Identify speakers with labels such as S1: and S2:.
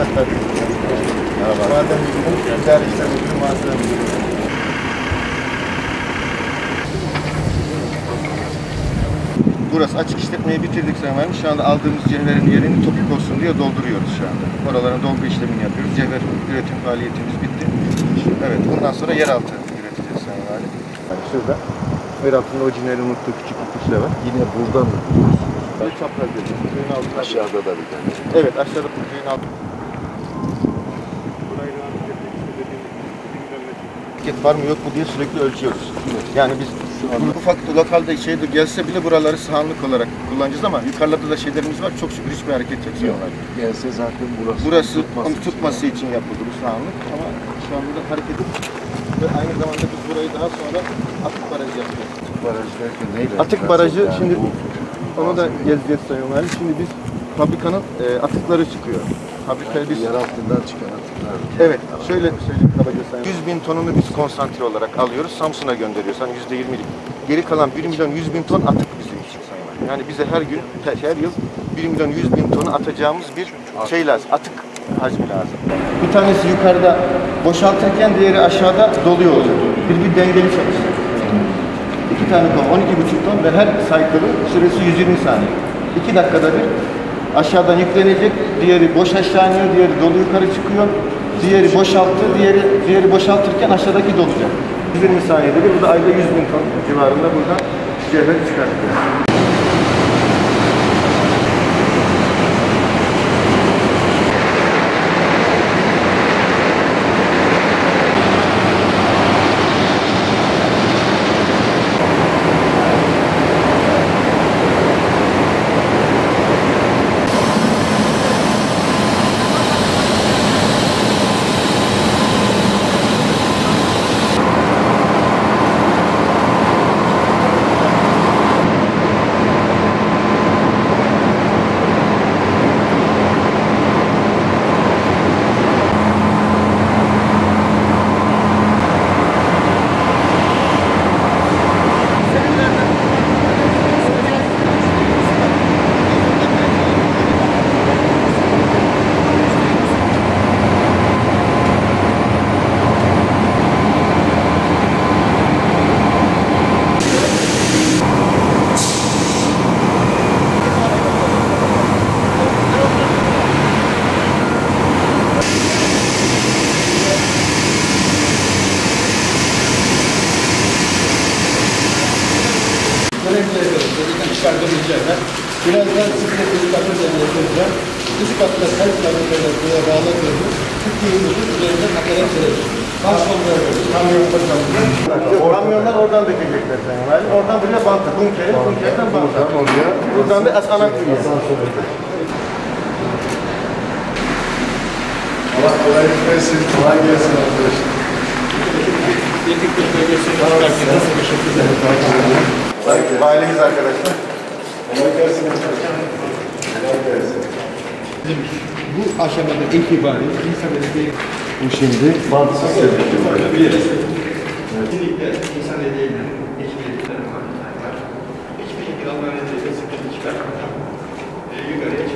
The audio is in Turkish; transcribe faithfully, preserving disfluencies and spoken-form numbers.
S1: Merhaba. Maden Müdürü, İdare İşler Müdürü, Malzeme Müdürü. Burası açık işletmeyi bitirdik zamanı. Şu anda aldığımız cevherin yerini topuk olsun diye dolduruyoruz şu anda. Oraların dolgu işlemini yapıyoruz. Cevher üretim faaliyetimiz bitti. Evet, bundan sonra yeraltı üreteceğiz Sayın Valim. Yani şurada yeraltında orijinali unuttuğu küçük bir kuşla var.
S2: Yine buradan mı gidiyorsunuz?
S1: Böyle çapraz dedim. Köyün altında.
S2: Aşağıda da bir tane.
S1: Evet, aşağıda köyün altında. Var mı yok mu diye sürekli ölçüyoruz. Yani biz ufak lokalde şeyde gelse bile buraları sahanlık olarak kullanacağız ama yukarıda da şeylerimiz var. Çok şükür hiçbir hareket yok.
S2: Gelse zaten burası.
S1: Burası
S2: tutması
S1: onu tutması için, için yapıldı bu sahanlık ama şu anda da hareket ediyor. Ve aynı zamanda biz burayı daha sonra atık barajı yapacağız.
S2: Atık barajı derken neyle?
S1: Atık barajı
S2: yani
S1: şimdi
S2: bu,
S1: onu da gezeceğiz Sayın Valim. Şimdi biz fabrikanın e, atıkları çıkıyor. Fabrikaya biz
S2: yer altından çıkan atıklar.
S1: evet, şöyle söyleyeyim kabaca sayın. yüz bin tonunu biz konsantre olarak alıyoruz, Samsun'a gönderiyoruz. Hani yüzde yirmilik. Geri kalan bir milyon yüz bin ton atık bizim için sayın valim. Yani bize her gün, her yıl bir milyon yüz bin tonu atacağımız bir şey lazım, atık hacmi lazım. Bir tanesi yukarıda boşaltırken diğeri aşağıda doluyor olacak. Bir bir dengeli çalışacak. İki tane ton, on iki buçuk ton ve her cycle'ın süresi yüz yirmi saniye. İki dakikada bir aşağıdan yüklenecek, diğeri boş aşağı iniyor, diğeri dolu yukarı çıkıyor. Diğeri boşalttı, diğeri diğeri boşaltırken aşağıdaki dolacak. yüz yirmi saniyede bir, bu da ayda yüz bin ton civarında buradan cevher çıkartıyor. Birazdan sizle üst katı yerleştireceğim. Üst katta her kilometreyle buraya bağladığımız Türkiye'mizin üzerinde nakarat verecek. Baş olmuyoruz. Kamyon kocaman. Kamyonlar oradan dökecekler Sayın Valim. Oradan buraya bantı. Bunkere, bunkerden bantı. Buradan oraya. Buradan da asansör.
S2: Allah kolaylık versin. Kolay gelsin arkadaşlar.
S1: Yediklik bölgesini çıkarken teşekkür ederim. Valimiz arkadaşlar.
S2: Kolay gelsin. Kolay gelsin.
S3: Bu aşamada itibariyle insan belediye
S2: Bu şimdi mantıksız sebepler.
S3: kesinlikle insan belediyeyle eşitlikleri var. Hiçbir şekilde Allah'ın izniyle sıkıntı çıkartmadan e, yukarıya